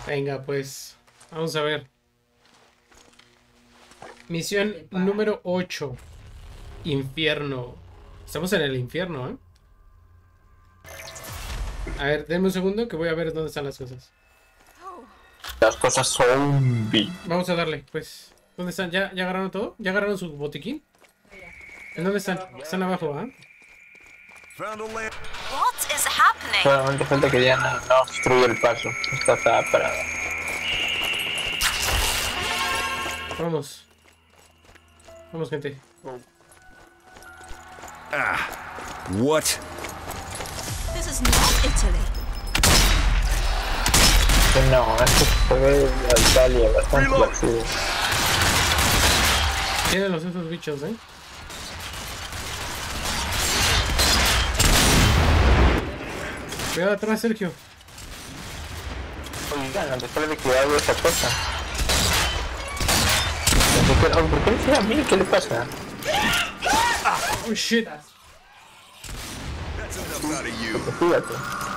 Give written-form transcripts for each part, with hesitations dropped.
Venga, pues. Vamos a ver. Misión número 8. Infierno. Estamos en el infierno, ¿eh? A ver, denme un segundo que voy a ver dónde están las cosas. Las cosas zombie. Vamos a darle, pues. ¿Dónde están? ¿Ya agarraron todo? ¿Ya agarraron su botiquín? ¿En dónde están? Están abajo, ¿ah? Solamente falta que ya no obstruya el paso. Está parada. Vamos. Vamos, gente. What? This is not Italy. No, esto se ve a Italia bastante laxivo. Tienen esos bichos, ¿eh? Cuidado atrás, Sergio. Oigan, antes de cuidado esa cosa. ¿Por qué dice a mí? ¿Qué le pasa? Oh shit. Fíjate.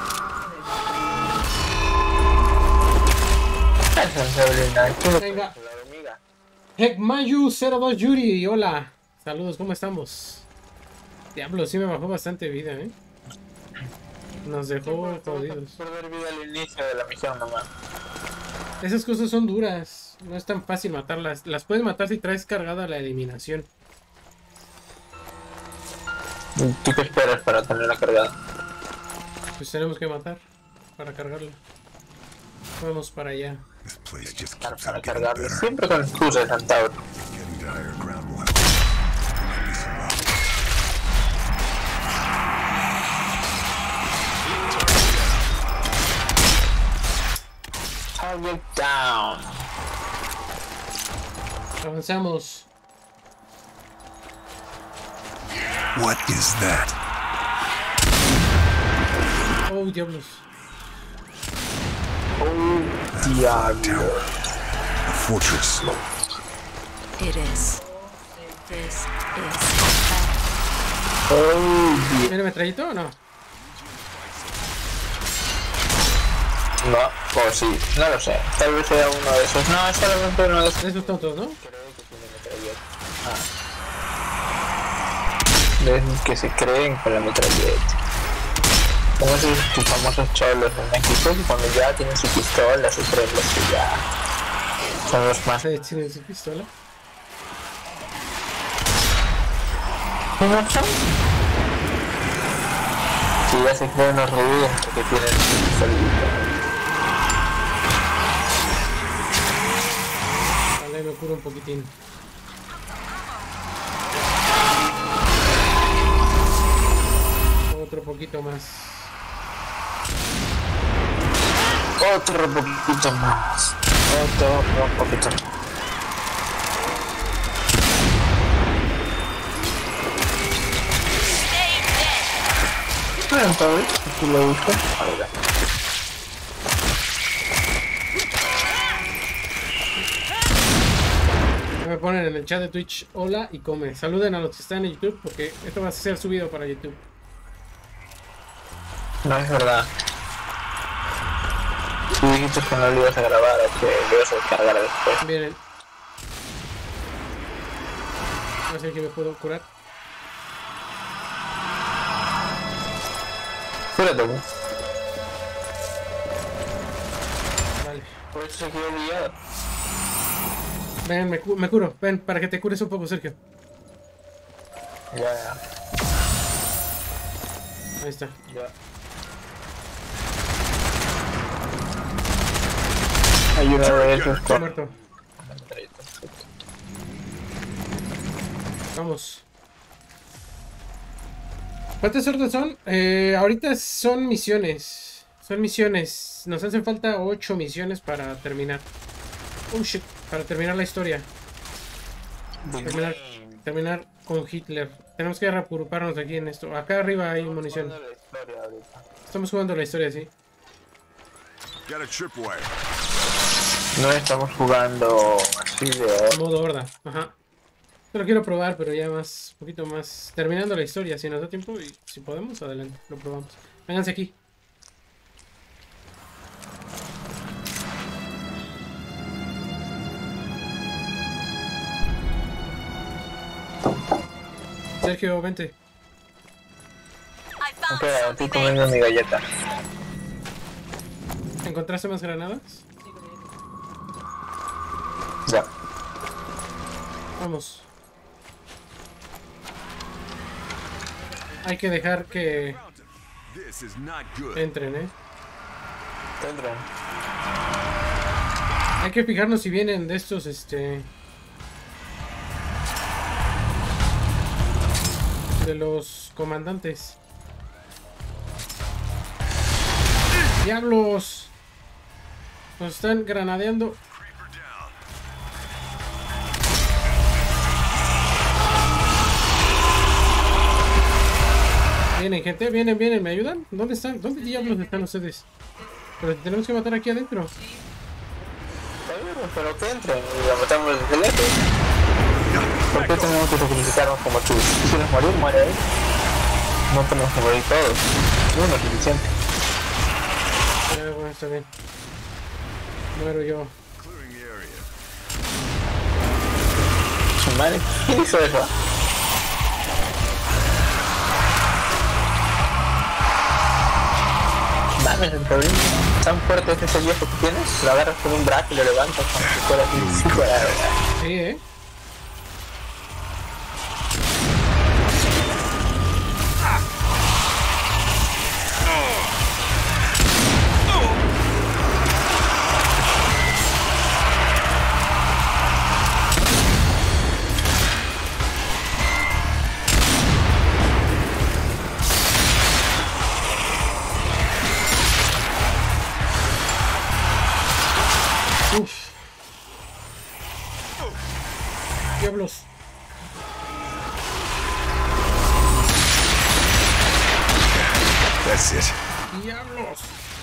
Venga. Hekmayu02 Yuri, hola. Saludos, ¿cómo estamos? Diablo, sí me bajó bastante vida, ¿eh? Nos dejó jodidos. Perder vida al inicio de la misión nomás. Esas cosas son duras. No es tan fácil matarlas. Las puedes matar si traes cargada la eliminación. ¿Tú qué esperas para tenerla cargada? Pues tenemos que matar para cargarla. Vamos para allá. Para cargarla. Siempre con excusas, Antauro. Target down. Avanzamos. What is that? Oh, diablos. Oh, diablo. A fortress. It is. This is. Oh, diablo. ¿Viene metrallito o no? No, o sí, no lo sé. Tal vez sea uno de esos. No, es solamente uno de esos. Esos tontos, ¿no? De esos que se creen con la metralleta. Como esos famosos cholos en México que cuando ya tienen su pistola, se creen los que ya son los más. ¿Tiene su pistola? ¿No son? Sí, ya se creen los ruidos porque tienen su pistolita. Vale, me curo un poquitín. Otro poquito más. Otro poquito más. Otro poquito más. Bueno, entonces, aquí lo busco. Ahora. Me ponen en el chat de Twitch hola y come. Saluden a los que están en YouTube porque esto va a ser subido para YouTube. No es verdad. Tú dijiste que no lo ibas a grabar o que lo ibas a descargar después. Miren. No sé si me puedo curar. Cúrate, ¿no? Vale. Por eso se quedó brillado. Ven, me curo. Ven, para que te cures un poco, Sergio. Ya. Ahí está. Ya. Hay uno de esos Está muerto. Vamos. ¿Cuántas sordas son? Ahorita son misiones. Son misiones. Nos hacen falta 8 misiones para terminar. Oh shit. Para terminar la historia. Terminar con Hitler. Tenemos que reagruparnos aquí en esto. Acá arriba hay munición. Estamos jugando la historia, sí. No estamos jugando así de... Modo horda. Ajá. Yo lo quiero probar, pero ya más, un poquito más. Terminando la historia, si nos da tiempo y si podemos, adelante, lo probamos. Vénganse aquí. Sergio, vente. I found Espera, estoy something comiendo mi galleta. ¿Encontraste más granadas? Ya. Vamos. Hay que dejar que This is not good. entren, Tendrán. Hay que fijarnos si vienen de estos, de los comandantes. ¡Diablos! Nos están granadeando. Vienen, gente, vienen, ¿me ayudan? ¿Dónde están? ¿Dónde diablos están ustedes? Pero tenemos que matar aquí adentro. Pero que entren y la matamos desde lejos. ¿Por qué tenemos que sacrificarnos como tú? Si quieres morir, muere ahí. No tenemos que morir todos. Uno es suficiente. Bueno, está bien. Muero yo. Clearing the area. Su madre, ¿quién hizo eso? Mames, el problema tan fuerte es ese viejo que tienes. Lo agarras con un brazo y lo levantas como si fuera así. Si fuera, Sí, Uf. Diablos. That's it. Diablos.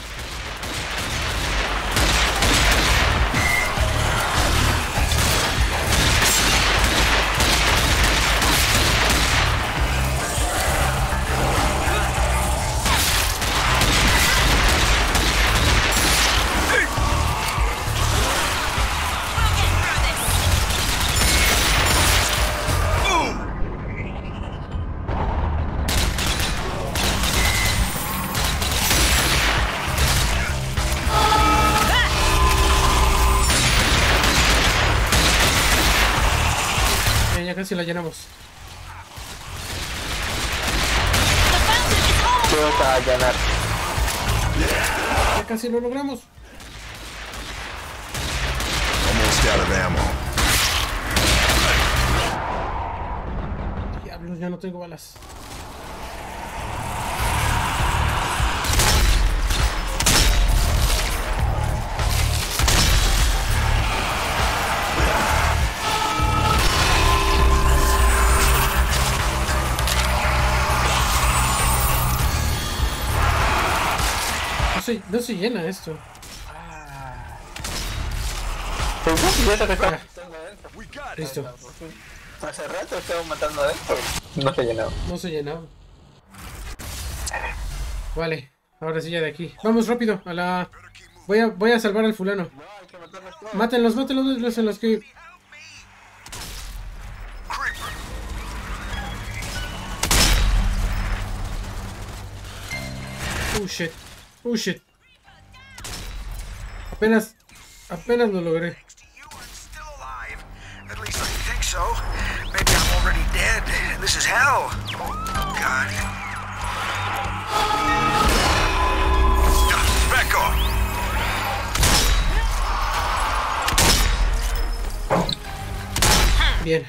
Ya casi la llenamos. ¿qué vas a llenar? Ya casi lo logramos. Almost out of ammo. Diablos, ya no tengo balas. No se llena esto. Pues no, ya te estaba Ah, matando adentro. We got it. listo. Hace rato estaba matando adentro. No se llenó. No se llenaba. Vale, ahora sí ya de aquí. Vamos rápido a la... Voy a salvar al fulano. No, hay que matarlos todos. Mátenlos en los que... Oh shit. Oh shit. Apenas lo logré. You are still alive. At least I think so. Maybe I'm already dead. This is hell. God. Back off. Bien.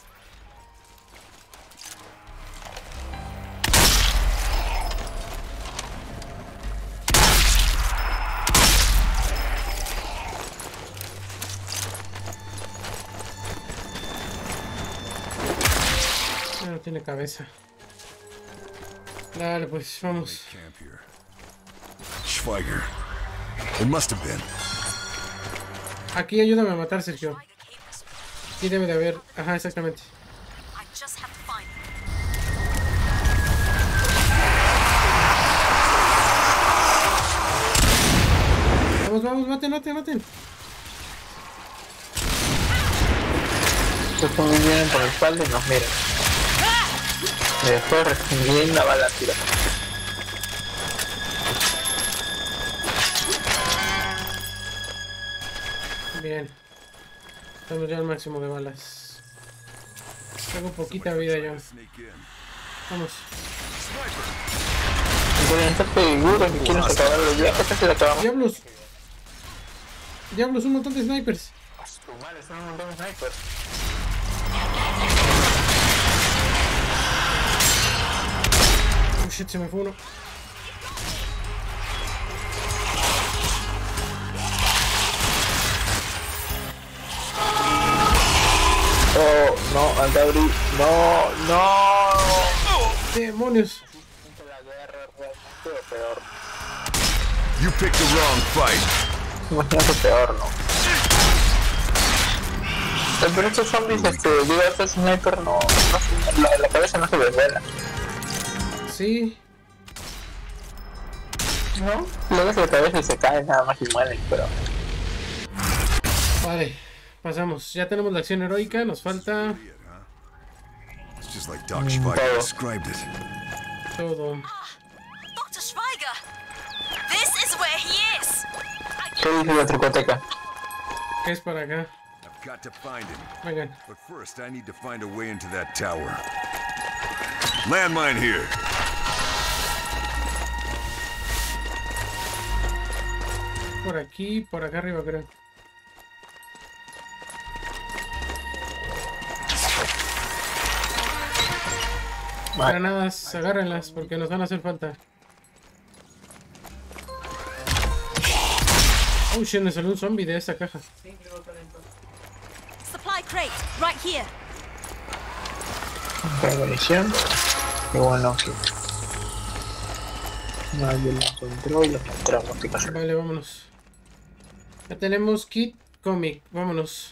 No tiene cabeza. Dale, pues vamos. Camp here. Schweiger. It must have been. Aquí ayúdame a matar, Sergio. Aquí debe de haber. Ajá, exactamente. I just have to find him. Vamos, maten. Estos vienen por la espalda y nos miran. Y después ni una bala tira. Bien. Estamos ya al máximo de balas. Tengo poquita vida yo. Vamos. Pueden estar seguros que quieren acabarlo ya. ¿Qué se lo acabamos? ¡Diablos! ¡Diablos! Un montón de snipers. Madre, son un montón de snipers. Oh shit, se me fue uno. Oh, no, Aldauri, no, no. ¡Demonios! La guerra realmente o peor. You picked the wrong fight. Imagínate peor, ¿no? Pero estos zombies, digo, estos sniper no la cabeza no se desvela. Sí. ¿No? Luego la cabeza y se cae nada más y mueren, pero... Vale. Pasamos. Ya tenemos la acción heroica. Nos falta It's just like Doc Schweiger described it. todo. Dr. Schweiger! This is where he is! ¿Qué dice la tricoteca? ¿Qué es para acá? I've got to find him. Vengan. But first, I need to find a way into that tower. Landmine here. Por aquí, por acá arriba creo. Granadas, agárrenlas porque nos van a hacer falta. Oh shit, me salió un zombie de esta caja. Supply crate, right here. Ok, munición. Qué bueno que... Nadie lo encontró y lo encontramos, ¿qué pasa? Vale, vámonos. Ya tenemos kit cómic, vámonos.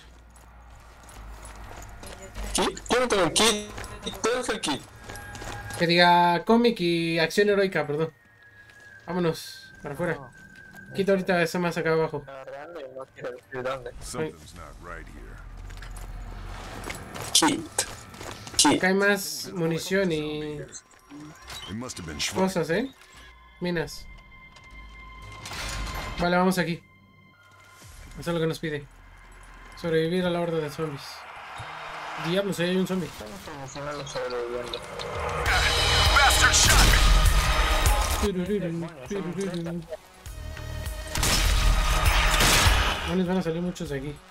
¿Kit? Yo no tengo el kit. ¿Dónde es el kit? Que diga cómic y acción heroica, perdón. Vámonos, para afuera. Kit ahorita está más acá abajo. Agarrando y no quiero decir dónde. Something's not right here. Kit. Kit. Acá hay más munición y It must have been Schweiger. cosas, minas. Vale, vamos aquí. Eso es lo que nos pide. Sobrevivir a la horda de zombies. Diablos, ahí hay un zombie. Promocionando sobreviviendo. Bastard shot me! No les van a salir muchos de aquí.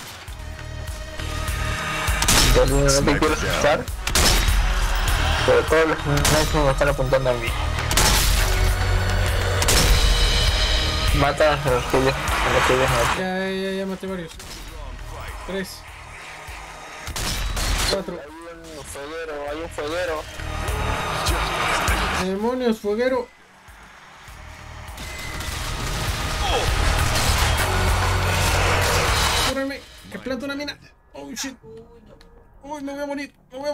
Entonces no te quiero asustar. Pero todos los snipers me están apuntando a mí. Mata a los que ellos no. Ya maté varios. 3 4 Hay un fueguero. Demonios, fueguero. Cúrame, que planto una mina. Oh shit. Uy, me voy a morir,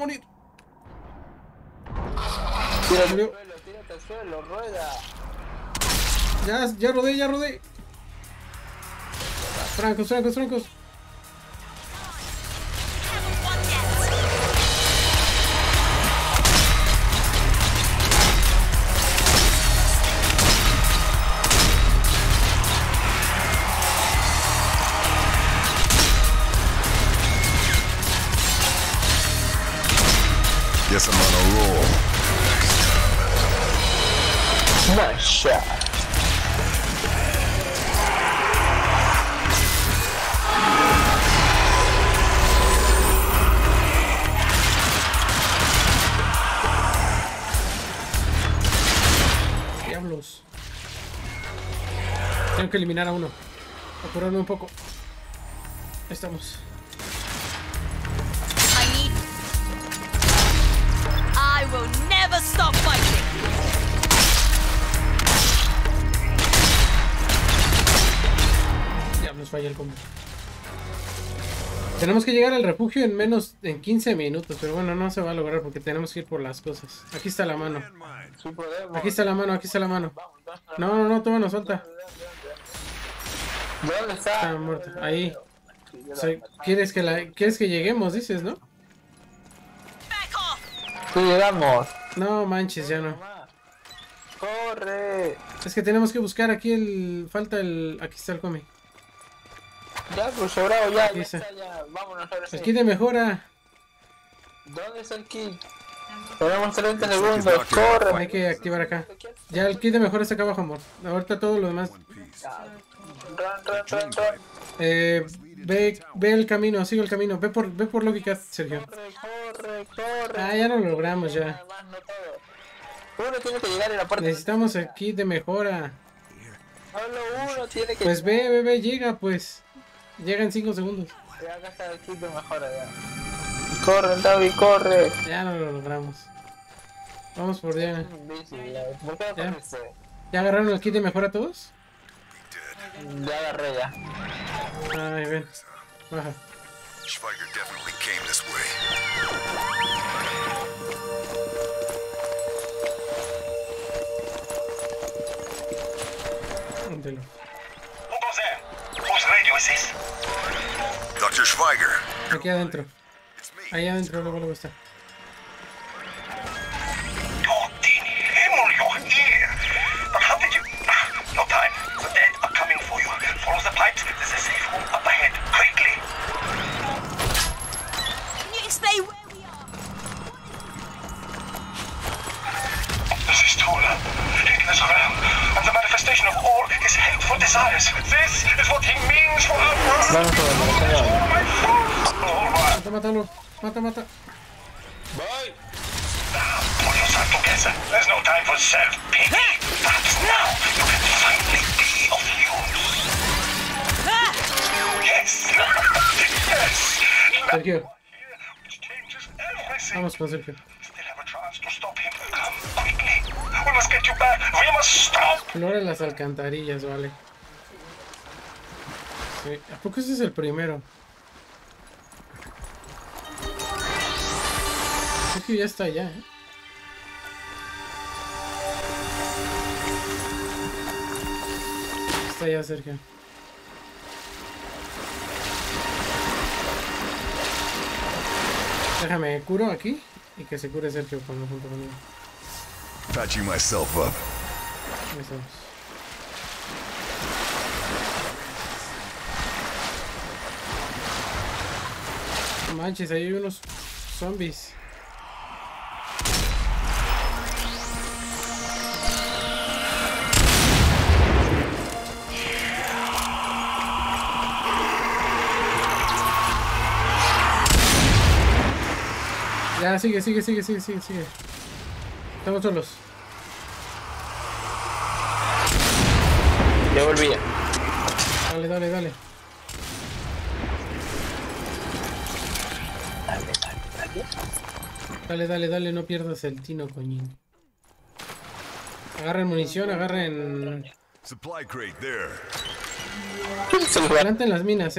Tírate Murió. al suelo, rueda. Ya rodé. Francos. Haven't won yet. Guess I'm on a roll. Nice shot. Diablos. Tengo que eliminar a uno. Apurarme un poco. Ahí estamos. I will never stop fighting. Diablos, falla el combo. Tenemos que llegar al refugio en 15 minutos, pero bueno, no se va a lograr porque tenemos que ir por las cosas. Aquí está la mano. Sí podemos. Aquí está la mano. No, toma, nos falta. ¿Dónde está? Está muerta. Ahí. O sea, ¿quieres que lleguemos, dices, no? Back off. Sí, llegamos. No manches, ya no. Corre. Es que tenemos que buscar aquí el... Falta el... Aquí está el cómic. Ya, pues sobrado, ya, Aquí ya está. está, ya. Vámonos ahora sí. El kit de mejora. ¿Dónde está el kit? Tenemos 30 segundos, corre. Hay que activar acá. Ya el kit de mejora está acá abajo, amor. Ahorita todo lo demás. Run. Ve el camino, sigue el camino. Ve por Logicast, Sergio. Corre. Ah, ya no lo logramos ya. Además, no todo. Uno tiene que llegar en la puerta. Necesitamos el kit de mejora. Solo uno tiene que Pues ve, llega pues. Llega en 5 segundos. Ya acá está el kit de mejora ya. Corre, David, corre. Ya no lo logramos. Vamos por ya. Imbécil, ya. ¿Por qué Ya. aparece? ¿Ya agarraron el kit de mejora todos? Ya agarré ya. Ay, ven. Baja. Schweiger definitely came this way. Póntelo. Who goes there? Whose radio is this? Dr. Schweiger, Aquí adentro. it's me. Ahí adentro luego está. Oh, den Himmel, you're here. But how did you... No time. The dead are coming for you. Follow the pipes. There's a safe room up ahead. Quickly. Can you explain where we are? This is Tola. Hitler's realm. And the manifestation of all his hateful desires. This is what he means for our world. Vamos a ver, Oh, my fool. All right. Mátalo. Mata. voy. Pull yourself together. There's no time for self-pity. Perhaps now you can finally be of use. Yes. Yes. Sergio. Which changes everything. Vamos con Sergio. Still have a chance to stop him. Come quickly. We must get you back. We must stop. Explora las alcantarillas, vale. Sí. ¿A poco ese es el primero? Sergio ya está allá, ¿eh? Está allá, Sergio. Déjame curo aquí y que se cure Sergio junto conmigo. Patching myself up. Ahí estamos. No manches, ahí hay unos zombies. Ya, sigue. Estamos solos. Ya volví. Dale. Dale, no pierdas el tino, coñín. Agarren munición, agarren... Supply crate there. Planten las minas,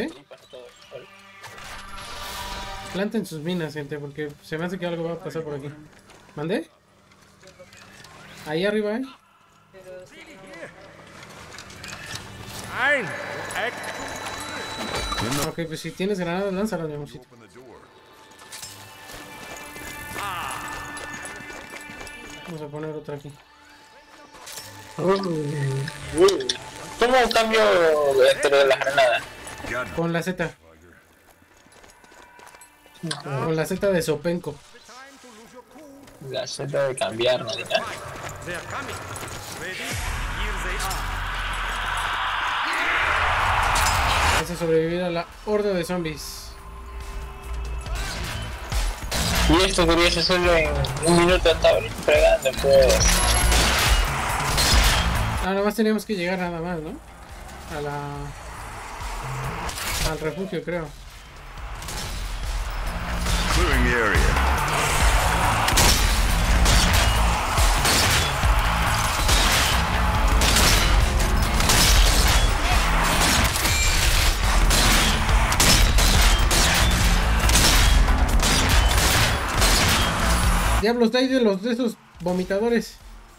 Planten sus minas, gente, porque se me hace que algo va a pasar por aquí. ¿Mandé? Ahí arriba, Ok, pues si tienes granadas, lánzalas, mi amorcito. Open the door. Vamos a poner otra aquí. ¿Cómo cambio dentro de la granada? Got Con la Z. Con la Z de Sopenco. La Z de cambiar, ¿no? Vas a sobrevivir a la horda de zombies. Y esto querías hacerlo en un minuto, estaba fregando, pues. Ah, nada más teníamos que llegar nada más, ¿no? A la... Al refugio, creo. clearing the area. Diablos, de ahí de esos vomitadores.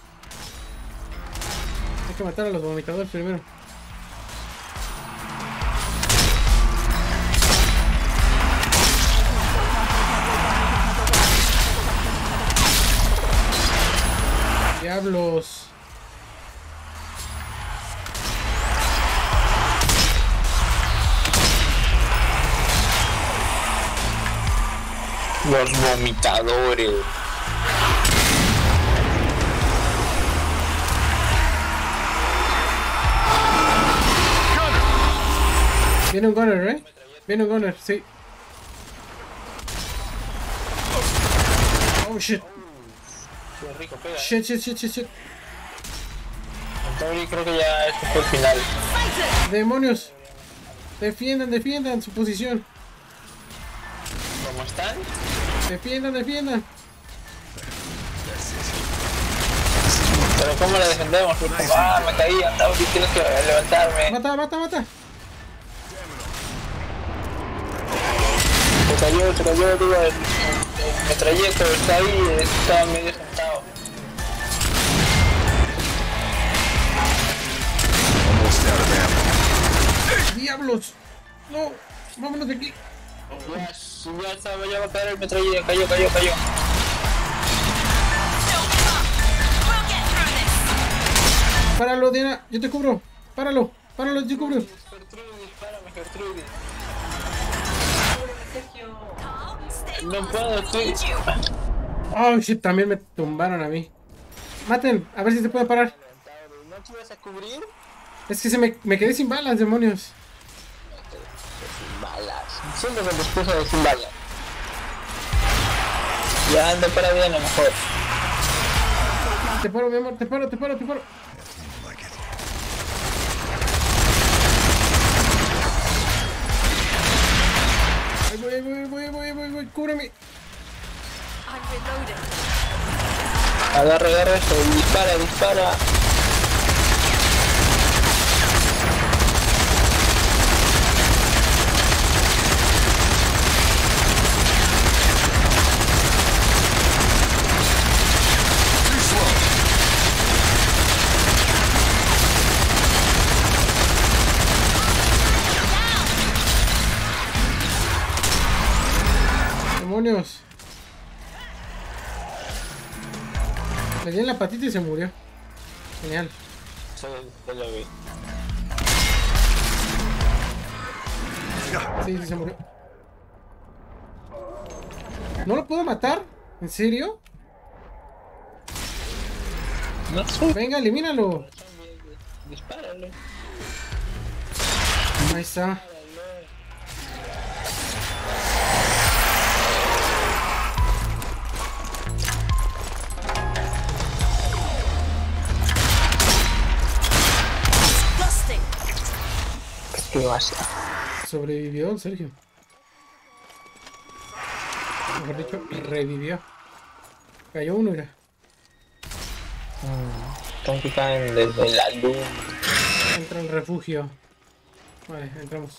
Hay que matar a los vomitadores primero. Los vomitadores. Viene un gunner, ¿eh? Viene un gunner, sí. Oh shit. Qué rico pega. Shit. Entonces creo que ya este fue el final. Demonios. Defiendan su posición. ¿Cómo están? Defiendan. Pero ¿cómo la defendemos? Fue como, me caí, andaba y tienes que levantarme. Mata. Se cayó, digo, el metralleta está ahí, estaba medio sentado. Almost out of ammo. ¡Diablos! No, vámonos de aquí. Ya va a caer el metralleta, cayó. Don't give up. We'll get through this. Páralo, Diana, yo te cubro. Páralo, yo te cubro. Gertrudis. Carl, stay No close. puedo, estoy... Need you. Oh shit, también me tumbaron a mí. Maten, a ver si se puede parar. ¿No te vas a cubrir? Es que me quedé sin balas, demonios. Sin balas. Siempre con excusa de sin balas. Ya anda para bien a lo mejor. Te paro, mi amor, te paro. Like it. Ahí voy, cúbreme. I'm reloading. Agarra eso y dispara. Too slow. Demonios. Le di en la patita y se murió. Genial. Ya lo vi. Sí, se murió. ¿No lo puedo matar? ¿En serio? No sé. Venga, elimínalo. Dispáralo. Ahí está. Disgusting. ¿Qué va a ser? Sobrevivió el Sergio. Mejor dicho, revivió. Cayó uno, mira. Están que caen desde la luz. Entra en refugio. Vale, entramos.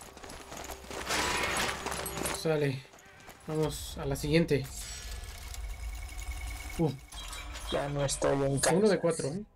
Sale. Vamos a la siguiente. Ya no estoy en casa. 1 de 4, ¿eh?